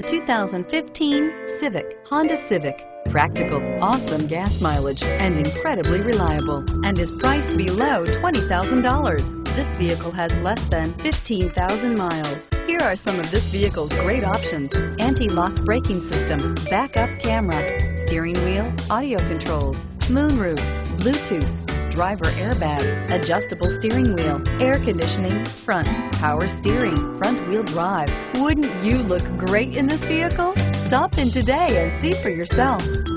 The 2015 Civic, Honda Civic. Practical, awesome gas mileage, and incredibly reliable, and is priced below $20,000. This vehicle has less than 15,000 miles. Here are some of this vehicle's great options: anti-lock braking system, backup camera, steering wheel audio controls, moonroof, Bluetooth, driver airbag, adjustable steering wheel, air conditioning, front, power steering, front wheel drive. Wouldn't you look great in this vehicle? Stop in today and see for yourself.